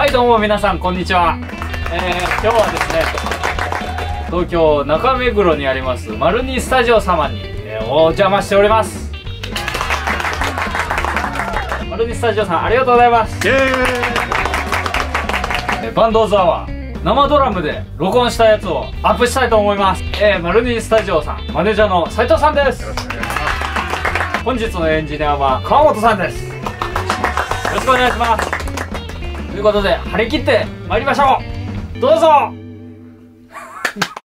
はいどうも皆さんこんにちは。今日はですね、東京中目黒にありますマルニスタジオ様に、お邪魔しております。マルニスタジオさんありがとうございます。バンドオズアワー生ドラムで録音したやつをアップしたいと思います。マルニスタジオさんマネージャーの斉藤さんです。よろしくお願いします。本日のエンジニアは川本さんです。よろしくお願いします。ということで張り切って参りましょう。どうぞ。